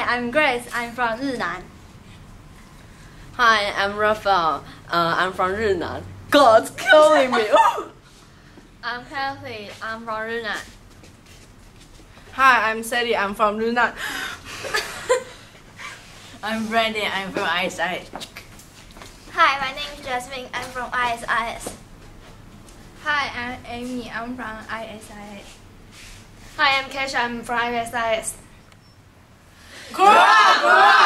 I'm Grace. I'm from Yunnan. Hi, I'm Raphael. I'm from Yunnan. God's killing me. I'm Kathy. I'm from Yunnan. Hi, I'm Sadie. I'm from Yunnan. I'm Brandon. I'm from ISIS. Hi, my name is Jasmine. I'm from ISIS. Hi, I'm Amy. I'm from ISIS. Hi, I'm Kesha. I'm from ISIS. Hurrah! Hurrah!